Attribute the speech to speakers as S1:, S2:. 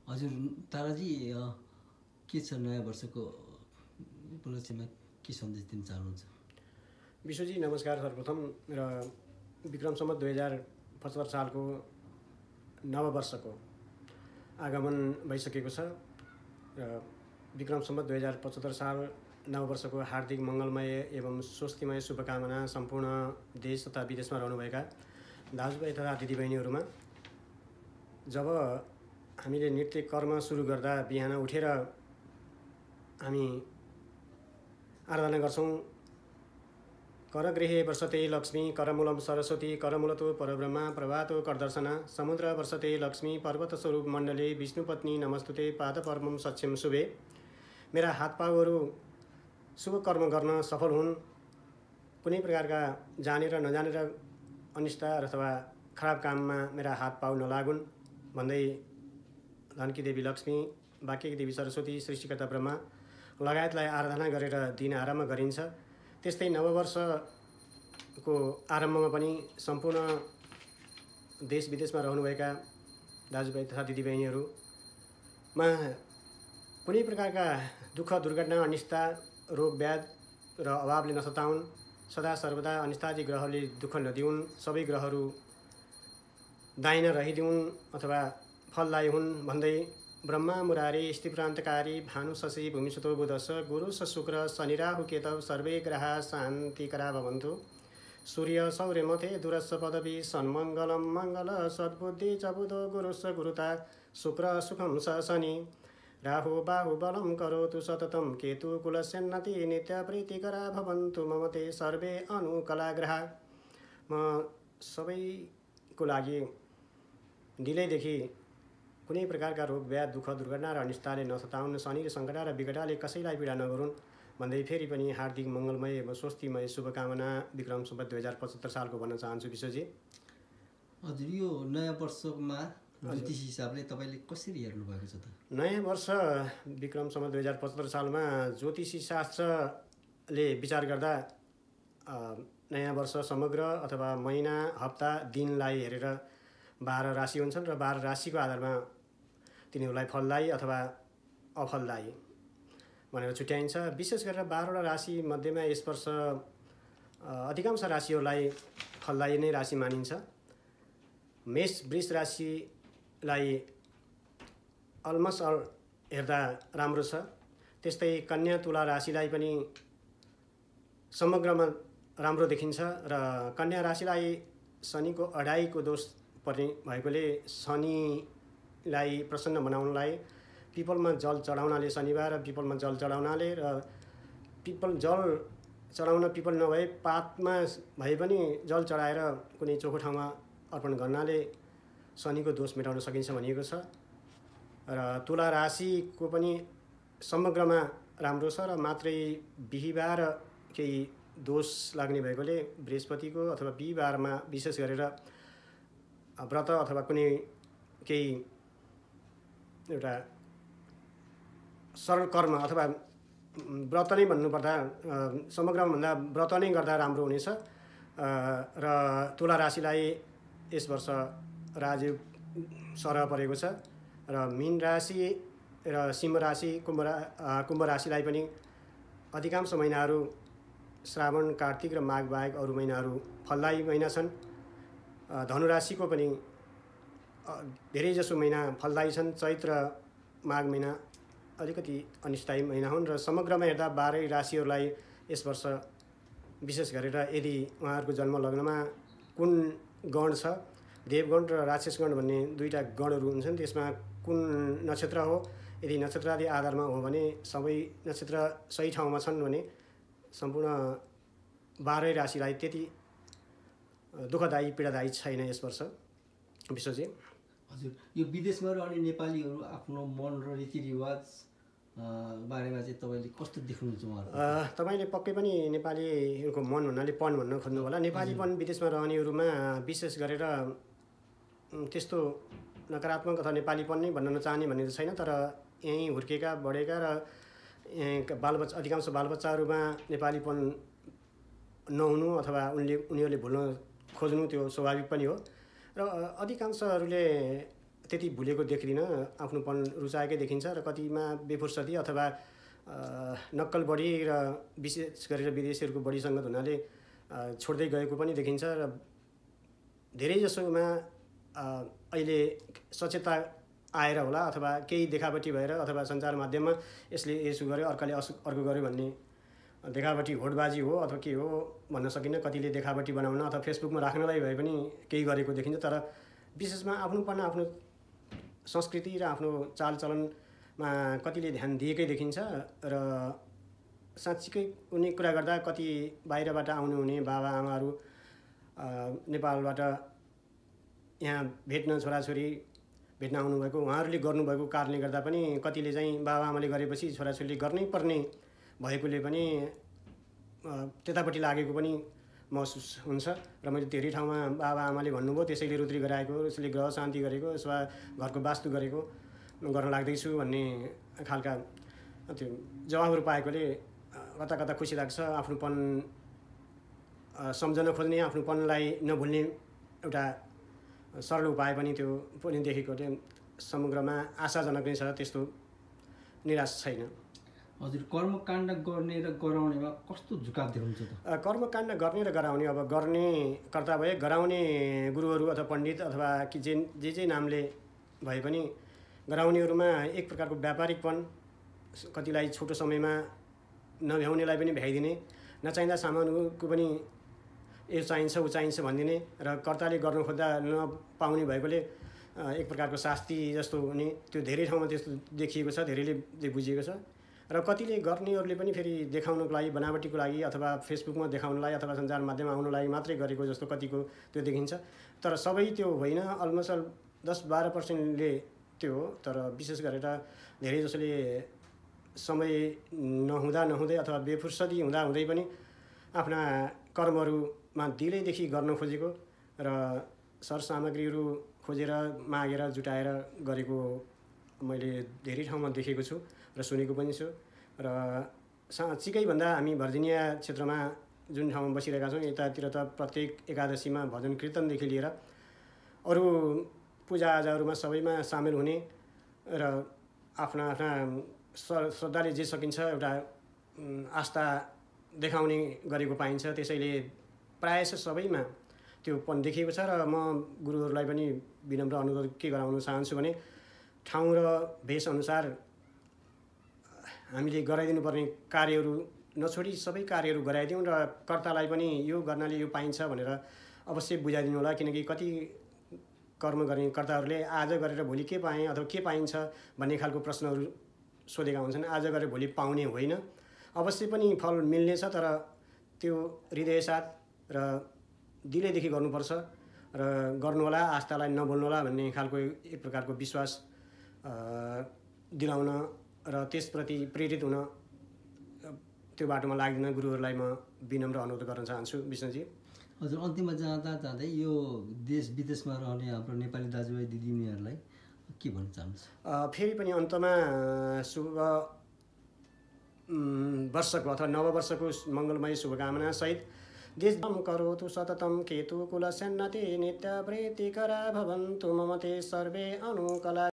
S1: हजुर ताराजी के छ नयाँ वर्षको उपलक्ष्यमा के सन्देश दिन चाहनुहुन्छ?
S2: विश्वजी नमस्कार। सर्वप्रथम र विक्रम सम्वत 2075 सालको नववर्षको आगमन भइसकेको छ र विक्रम सम्वत 2075 साल नववर्षको हार्दिक मङ्गलमय एवं स्वस्तिमय शुभकामना सम्पूर्ण देश तथा विदेशमा रहनुभएका दाजुभाइ तथा दिदीबहिनीहरूमा। जब हामीले नित्य कर्म सुरु गर्दा बिहान उठेर हामी आराधना गर्छौँ, करगृहे वर्षते लक्ष्मी करमूलम सरस्वती करमूलतो परब्रह्मा प्रभातो करदर्शन समुद्र वर्षते लक्ष्मी पर्वत स्वरूप मण्डले विष्णुपत्नी नमस्तुते पादपर्वम सक्षम शुभे। मेरा हात पाउहरू शुभ कर्म गर्न सफल हुन्, कुनै प्रकारका जानेर नजानेर अनिष्ट अथवा खराब काममा मेरा हात पाउ नलागुन् भन्दै धनकी देवी लक्ष्मी, वाक्यकी देवी सरस्वती, सृष्टिकर्ता ब्रह्मा लगायतलाई आराधना गरेर दिन आरम्भ गरिन्छ। त्यस्तै नववर्षको आरम्भमा पनि सम्पूर्ण देश विदेशमा रहनुभएका दाजुभाइ तथा दिदीबहिनीहरूमा कुनै प्रकारका दुःख दुर्घटना अनिष्टा रोग व्याध र अभावले नसताउन्, सदा सर्वदा अनिष्टादि ग्रहले दुःख नदिउन्, सबै ग्रहहरू दाहिना रहिदिउन् अथवा फलदायी हुन् भन्दै ब्रह्मा मुरारी स्थिप्रान्तकारी भानु शशि भूमिसुतो बुधस गुरु शुक्र शनि राहु केतव सर्वे ग्रहा शान्तिकरा भवन्तु। सूर्य सौर्यमथे दुरस्स पदवी सन्मङ्गलं मङ्गल सद्बुद्धि च बुधो गुरुस्स गुरुता शुक्र सुखं स शनि राहु बाहु बलं करोतु सततं केतु कुलस्योन्नति नित्य प्रीतिकरा भवन्तु मम ते सर्वे अनुकलाग्रहा। म सबैको लागि दिलैदेखि कुनै प्रकारका रोग व्याध दुःख दुर्घटना र अनिष्टले नसताउन्, शनि र सङ्कटा र विकटाले कसैलाई पीडा नगरून् भन्दै फेरि पनि हार्दिक मङ्गलमय एवं स्वस्तिमय शुभकामना विक्रम सम्वत 2075 सालको भन्न चाहन्छु विश्वजी।
S1: हजुर यो नयाँ वर्षमा ज्योतिष हिसाबले तपाईँले कसरी हेर्नु भएको छ त?
S2: नयाँ वर्ष विक्रम सम्वत 2075 सालमा ज्योतिषी शास्त्रले विचार गर्दा नयाँ वर्ष समग्र अथवा महिना हप्ता दिनलाई हेरेर 12 राशि हुन्छन् र 12 राशिको आधारमा तिनीहरूलाई फलदायी अथवा अफलदायी भनेर छुट्याइन्छ। विशेष गरेर 12वटा राशि मध्येमा यस वर्ष अधिकांश राशिहरूलाई फलदायी नै राशि मानिन्छ। मेष वृष राशिलाई अलमोस्ट अल हेर्दा राम्रो छ। त्यस्तै कन्या तुला राशिलाई पनि समग्रमा राम्रो देखिन्छ र कन्या राशिलाई शनिको अढाईको दोष पर्ने भएकोले शनिलाई प्रसन्न बनाउनलाई पिपलमा जल चढाउनाले, शनिबार पिपलमा जल चढाउनाले र जल चढाउन पिपल नभए पातमा भए पनि जल चढाएर कुनै चोखो ठाउँमा अर्पण गर्नाले शनिको दोष मेटाउन सकिन्छ भनिएको छ। र तुला राशिको पनि समग्रमा राम्रो छ र मात्रै बिहीबार केही दोष लाग्ने भएकोले बृहस्पतिको अथवा बिहीबारमा विशेष गरेर व्रत अथवा कुनै केही एउटा सरल कर्म अथवा व्रत नै भन्नुपर्दा समग्रमा भन्दा व्रत नै गर्दा राम्रो हुनेछ। र तुला राशिलाई यस वर्ष राजयोग सरह परेको छ र मीन राशि र सिंह राशि कुम्भ राशिलाई पनि अधिकांश महिनाहरू श्रावण कार्तिक र माघ बाहेक अरू महिनाहरू फलदायी महिना छन्। धनुराशिको पनि धेरैजसो महिना फलदायी छन्। चैत्र माघ महिना अलिकति अनिष्टदायी महिना हुन् र समग्रमा हेर्दा 12 राशिहरूलाई यस वर्ष विशेष गरेर यदि उहाँहरूको जन्म लग्नमा कुन गण छ, देवगण र राक्षसगण भन्ने दुईवटा गणहरू हुन्छन्, त्यसमा कुन नक्षत्र हो, यदि नक्षत्रादि आधारमा हो भने सबै नक्षत्र सही ठाउँमा छन् भने सम्पूर्ण 12 राशिलाई त्यति दुःखदायी पीडादायी छैन यस वर्ष विश्वजी।
S1: हजुर यो विदेशमा रहने नेपालीहरू आफ्नो मन र रीतिरिवाज बारेमा चाहिँ तपाईँले कस्तो देख्नुहुन्छ उहाँहरू?
S2: तपाईँले पक्कै पनि नेपालीहरूको मन भन्नाले पन भन्न खोज्नु होला। नेपालीपन विदेशमा रहनेहरूमा विशेष गरेर त्यस्तो नकारात्मक अथवा नेपालीपन नै भन्न नचाहने भन्ने त छैन, तर यहीँ हुर्केका बढेका र यहाँका अधिकांश बालबच्चाहरूमा नेपालीपन नहुनु अथवा उनीहरूले भुल्न खोज्नु त्यो स्वाभाविक पनि हो। र अधिकांशहरूले त्यति भुलेको देख्दिनँ। आफ्नोपन रुचाएकै देखिन्छ र कतिमा बेफुर्सदी अथवा नक्कल बढी र विशेष गरेर विदेशीहरूको बढी सङ्गत हुनाले छोड्दै गएको पनि देखिन्छ र धेरैजसोमा अहिले सचेतता आएर होला अथवा केही देखावटी भएर अथवा सञ्चार माध्यममा यसले यसो गर्यो अर्काले अर्को गर्यो भन्ने देखावटी होडबाजी हो अथवा के हो भन्न सकिन्न। कतिले देखावटी बनाउन अथवा फेसबुकमा राख्नलाई भए पनि केही गरेको देखिन्छ, तर विशेषमा आफ्नोपन आफ्नो संस्कृति र आफ्नो चालचलनमा कतिले ध्यान दिएकै देखिन्छ र साँच्चीकै उनी कुरा गर्दा कति बाहिरबाट आउनुहुने बाबाआमाहरू नेपालबाट यहाँ भेट्न छोराछोरी भेट्न आउनुभएको उहाँहरूले गर्नुभएको कारणले गर्दा पनि कतिले चाहिँ बाबाआमाले गरेपछि छोराछोरीले गर्नै पर्ने भएकोले पनि त्यतापट्टि लागेको पनि महसुस हुन्छ। र मैले धेरै ठाउँमा बाबाआमाले भन्नुभयो त्यसैले रुद्री गराएको, यसले ग्रह शान्ति गरेको, अथवा घरको वास्तु गरेको गर्न लाग्दैछु भन्ने खालका त्यो जवाबहरू पाएकोले कता कता खुसी लाग्छ। आफ्नोपन सम्झन खोज्ने, आफ्नोपनलाई नभुल्ने एउटा सरल उपाय पनि त्यो पनि देखेकोले समग्रमा आशाजनक नै छ, त्यस्तो निराश छैन।
S1: हजुर, कर्मकाण्ड गर्ने र गराउनेमा कस्तो झुकाव देख्नुहुन्छ त?
S2: कर्मकाण्ड गर्ने र गराउने, अब गर्ने कर्ता भए गराउने गुरुहरू अथवा पण्डित अथवा कि जे नामले भए पनि गराउनेहरूमा एक प्रकारको व्यापारिकपन, कतिलाई छोटो समयमा नभ्याउनेलाई पनि भ्याइदिने, नचाहिँदा सामानको पनि यो चाहिन्छ ऊ चाहिन्छ भनिदिने र कर्ताले गर्न खोज्दा नपाउने भएकोले एक प्रकारको शास्ति जस्तो हुने, त्यो धेरै ठाउँमा त्यस्तो देखिएको छ, धेरैले बुझिएको छ। र कतिले गर्नेहरूले पनि फेरि देखाउनको लागि, बनावटीको लागि अथवा फेसबुकमा देखाउनलाई अथवा सञ्चार माध्यममा आउनु लागि मात्रै गरेको जस्तो कतिको त्यो देखिन्छ। तर सबै त्यो होइन, अलमोस्ट 10-12%ले त्यो हो। तर विशेष गरेर धेरै जसोले समय नहुँदै अथवा बेफुर्सदी हुँदै पनि आफ्ना कर्महरूमा दिलैदेखि गर्न खोजेको र सरसामग्रीहरू खोजेर मागेर जुटाएर गरेको मैले धेरै ठाउँमा देखेको छु र सुनेको पनि छु। र साँच्चीकै भन्दा हामी भर्जिनिया क्षेत्रमा जुन ठाउँमा बसिरहेका छौँ यतातिर त प्रत्येक एकादशीमा भजन कीर्तनदेखि लिएर अरू पूजाआजाहरूमा सबैमा सामेल हुने र आफ्ना श्रद्धाले जे सकिन्छ एउटा आस्था देखाउने गरेको पाइन्छ। त्यसैले प्रायः सबैमा त्यो पनि देखिएको छ। र म गुरुहरूलाई पनि विनम्र अनुरोध के गराउन चाहन्छु भने ठाउँ र भेषअनुसार हामीले गराइदिनुपर्ने कार्यहरू नछोडी सबै कार्यहरू गराइदिउँ र कर्तालाई पनि यो गर्नाले यो पाइन्छ भनेर अवश्य बुझाइदिनु होला। किनकि कति कर्म गर्ने कर्ताहरूले आज गरेर भोलि के पाएँ अथवा के पाइन्छ भन्ने खालको प्रश्नहरू सोधेका हुन्छन्। आज गरेर भोलि पाउने होइन, अवश्य पनि फल मिल्नेछ, तर त्यो हृदयसाथ र दिलैदेखि गर्नुपर्छ र गर्नुहोला, आस्थालाई नभुल्नुहोला भन्ने खालको एक प्रकारको विश्वास दिलाउन र त्यसप्रति प्रेरित हुन त्यो बाटोमा लाग्दिन गुरुहरूलाई म विनम्र अनुरोध गर्न चाहन्छु। विष्णुजी,
S1: हजुर, अन्तिममा जाँदै यो देश विदेशमा रहने हाम्रो नेपाली दाजुभाइ दिदीबहिनीहरूलाई के भन्न चाहन्छु?
S2: फेरि पनि अन्तमा शुभ वर्षको अथवा नववर्षको मङ्गलमय शुभकामना सहित देशम करोतु सततम केतु कुलसन्नते नित्य प्रीतिकरा भवन्तु मम ते सर्वे अनुकला।